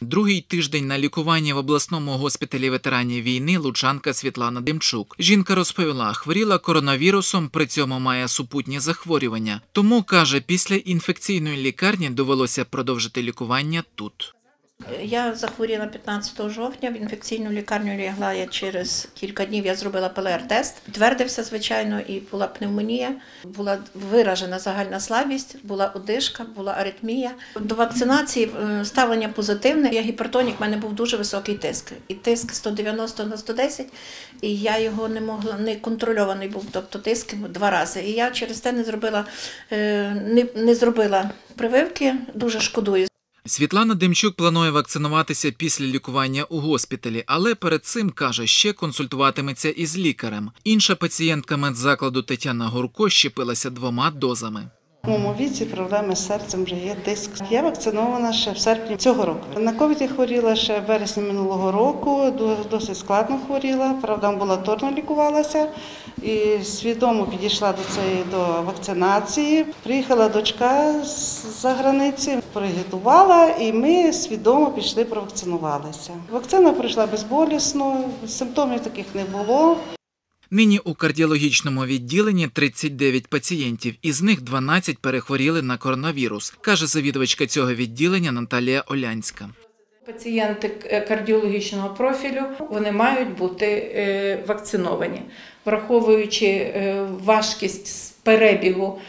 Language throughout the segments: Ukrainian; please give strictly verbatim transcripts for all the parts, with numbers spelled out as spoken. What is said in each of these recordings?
Другий тиждень на лікуванні в обласному госпіталі ветеранів війни лучанка Світлана Демчук. Жінка розповіла, хворіла коронавірусом, при цьому має супутні захворювання. Тому, каже, після інфекційної лікарні довелося продовжити лікування тут. Я захворіла п'ятнадцятого жовтня, в інфекційну лікарню лягла я через кілька днів, я зробила пе ел ар-тест. Підтвердився, звичайно, і була пневмонія, була виражена загальна слабість, була одишка, була аритмія. До вакцинації ставлення позитивне. Я гіпертонік, в мене був дуже високий тиск. І тиск сто дев'яносто на сто десять, і я його не могла, не контрольований був, тобто тиск два рази. І я через те не зробила, не, не зробила прививки, дуже шкодую. Світлана Демчук планує вакцинуватися після лікування у госпіталі, але перед цим, каже, ще консультуватиметься із лікарем. Інша пацієнтка медзакладу Тетяна Гурко щепилася двома дозами. У моєму віці проблеми з серцем, вже є тиск. Я вакцинована ще в серпні цього року. На ковід я хворіла ще в вересні минулого року, досить складно хворіла, правда, амбулаторно лікувалася і свідомо підійшла до цієї до вакцинації. Приїхала дочка з-за границі, проагітувала і ми свідомо пішли провакцинувалися. Вакцина пройшла безболісно, симптомів таких не було. Нині у кардіологічному відділенні тридцять дев'ять пацієнтів, із них дванадцять перехворіли на коронавірус, каже завідувачка цього відділення Наталія Олянська. Пацієнти кардіологічного профілю, вони мають бути вакциновані, враховуючи важкість перебігу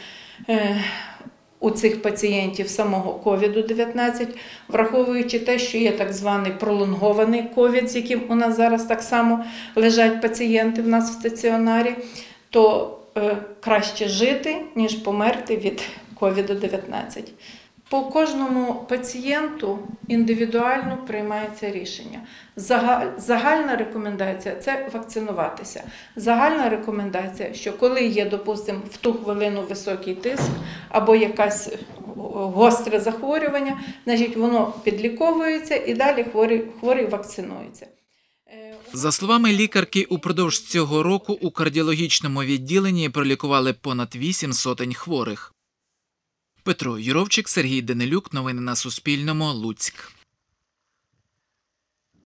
у цих пацієнтів самого ковіду дев'ятнадцять, враховуючи те, що є так званий пролонгований ковід, з яким у нас зараз так само лежать пацієнти в нас в стаціонарі, то е, краще жити, ніж померти від ковіду дев'ятнадцять. По кожному пацієнту індивідуально приймається рішення. Загальна рекомендація – це вакцинуватися. Загальна рекомендація, що коли є, допустимо, в ту хвилину високий тиск або якесь гостре захворювання, значить воно підліковується і далі хворий, хворий вакцинується. За словами лікарки, упродовж цього року у кардіологічному відділенні пролікували понад вісім сотень хворих. Петро Юровчик, Сергій Данилюк. Новини на Суспільному. Луцьк.